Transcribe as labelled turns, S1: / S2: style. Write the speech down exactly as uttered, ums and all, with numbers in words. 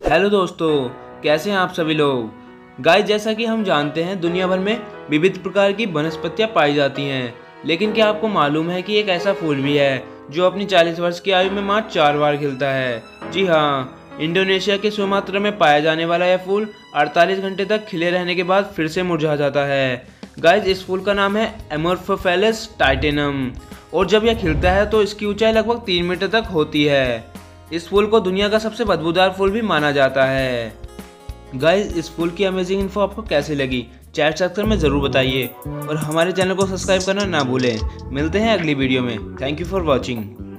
S1: Hello दोस्तों, कैसे हैं आप सभी लोग। गाइस, जैसा कि हम जानते हैं दुनिया भर में विविध प्रकार की वनस्पतियां पाई जाती हैं, लेकिन क्या आपको मालूम है कि एक ऐसा फूल भी है जो अपनी चालीस वर्ष की आयु में मात्र चार बार खिलता है। जी हाँ, इंडोनेशिया के सुमात्रा में पाया जाने वाला यह फूल अड़तालीस घंटे तक खिले रहने के बाद फिर से मुरझा जाता है। गाइस, इस फूल का नाम है एमोर्फोफेलिस टाइटेनम और जब यह खिलता है तो इसकी ऊंचाई लगभग तीन मीटर तक होती है। इस फूल को दुनिया का सबसे बदबूदार फूल भी माना जाता है। गाइस, इस फूल की अमेजिंग इन्फो आपको कैसी लगी चैट सेक्शन में ज़रूर बताइए और हमारे चैनल को सब्सक्राइब करना ना भूलें। मिलते हैं अगली वीडियो में। Thank you for watching.